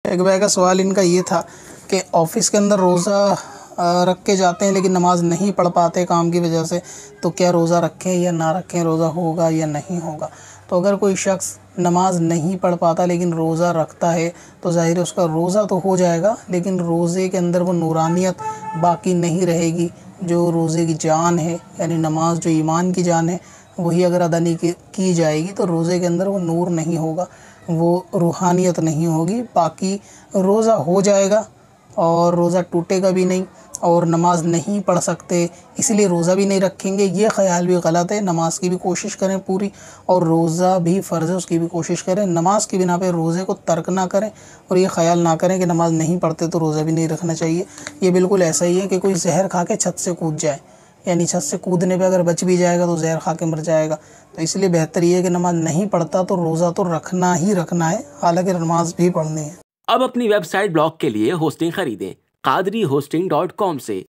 एक भाई का सवाल इनका ये था कि ऑफिस के अंदर रोज़ा रख के जाते हैं लेकिन नमाज नहीं पढ़ पाते काम की वजह से, तो क्या रोज़ा रखें या ना रखें, रोज़ा होगा या नहीं होगा। तो अगर कोई शख्स नमाज नहीं पढ़ पाता लेकिन रोज़ा रखता है तो ज़ाहिर है उसका रोज़ा तो हो जाएगा, लेकिन रोज़े के अंदर वो नूरानियत बाकी नहीं रहेगी। जो रोज़े की जान है, यानी नमाज जो ईमान की जान है, वही अगर अदा नहीं की जाएगी तो रोज़े के अंदर वो नूर नहीं होगा, वो रूहानियत नहीं होगी। बाकी रोज़ा हो जाएगा और रोज़ा टूटेगा भी नहीं, और नमाज नहीं पढ़ सकते इसलिए रोज़ा भी नहीं रखेंगे, ये ख़याल भी गलत है। नमाज की भी कोशिश करें पूरी, और रोज़ा भी फ़र्ज़ है उसकी भी कोशिश करें। नमाज की बिना पे रोज़े को तर्क ना करें और ये ख़याल ना करें कि नमाज नहीं पढ़ते तो रोज़ा भी नहीं रखना चाहिए। ये बिल्कुल ऐसा ही है कि कोई जहर खा के छत से कूद जाए, यानी छत से कूदने पे अगर बच भी जाएगा तो जहर खा के मर जाएगा। तो इसलिए बेहतर ये है कि नमाज नहीं पढ़ता तो रोज़ा तो रखना ही रखना है, हालांकि नमाज भी पढ़नी है। अब अपनी वेबसाइट ब्लॉग के लिए होस्टिंग खरीदें qadri hosting.com से।